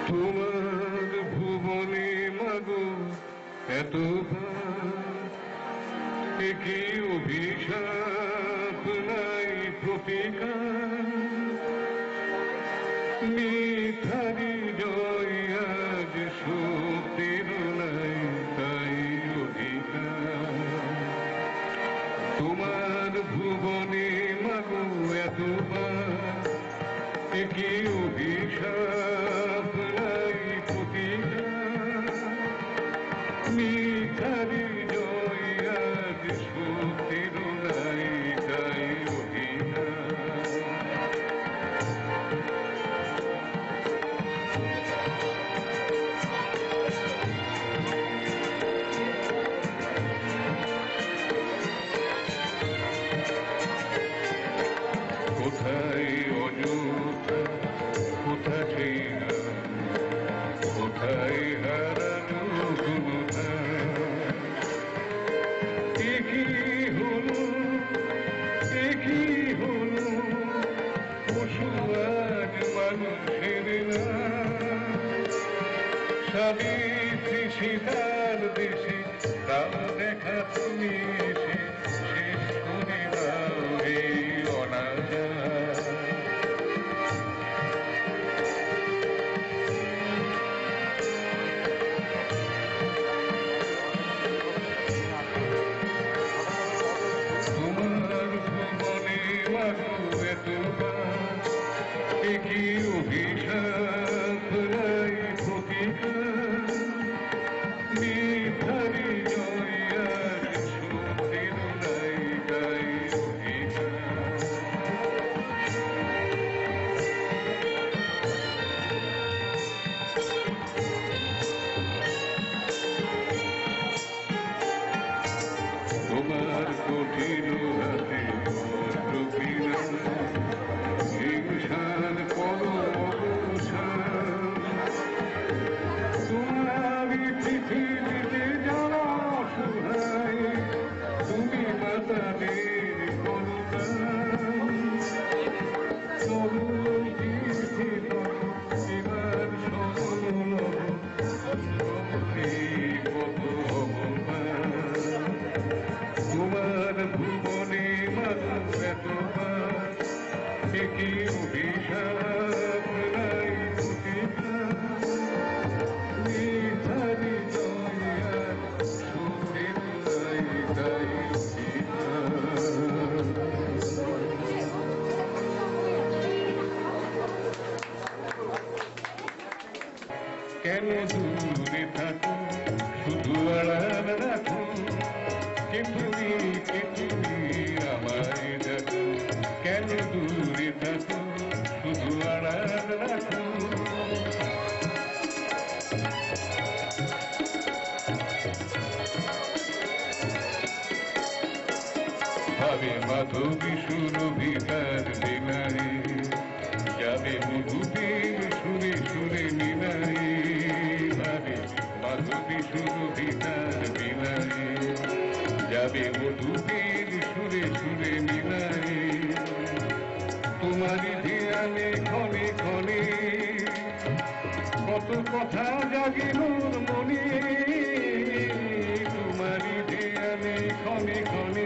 তোমার ভুবনে মাগো এত কি অভিশাপ নাই প্রতিকার মিথারি জয় আজ শক্তির নাই তাই অধিকার তোমার ভুবনে মাগো এত কি অভিশাপ নাই প্রতিকার মিথারি জয় আজ শক্তির নাই তাই অধিকার কোথায় অযোধ্যা কোথায় কোথায় হারানো ক্ষমতা একই হলো পশু আজ মানুষের না সাবিত্রী সীতার দেশে রাম দেখা তুমি এসে শেষ করে দাও এই অনাচার কি অভিশাপ নাই প্রতিকার মিথারি জয় আজ শক্তির নাই তাই অধিকার তোমার কঠিন হাতে হিংসার করো অবসান তোমারই পৃথিবীতে যারা অসহায় তুমি মাতাদের করুণান তরুণ কীর্তিত এবার সরল কত অবমান তোমার ভুবনে মানুষ এতবার কি অভিশাপ নাই প্রতিকার মিথারি জয়া সুখের নাই তাই কেন দূরে থাকো শুধু আড়াল রাখো কে তুমি আমায় দেখো কেন দূরে থাকো শুধু আড়াল রাখো ভাবে মাধবী সুরভিতার বিনারে যাবে মধুপের সুরে সুরে মিনারে ভাবে মাধবী সুরভিতার বিনারে যাবে মধুপের সুরে সুরে মিলারে তোমারই ধ্যানে ক্ষণে ক্ষণে কত কথা জাগে মোর মনে তোমারই ধ্যানে ক্ষণে ক্ষণে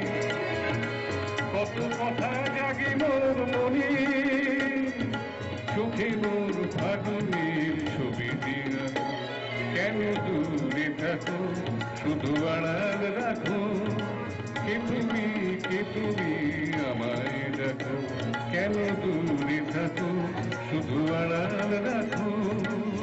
কত কথা জাগে মোর মনে চোখে মোর ফাগুনের ছবি দিয়া কেন দূরে থাকো শুধু আড়াল রাখো কে তুমি আমায় দেখো কেন দূরে থাকো শুধু আড়াল রাখো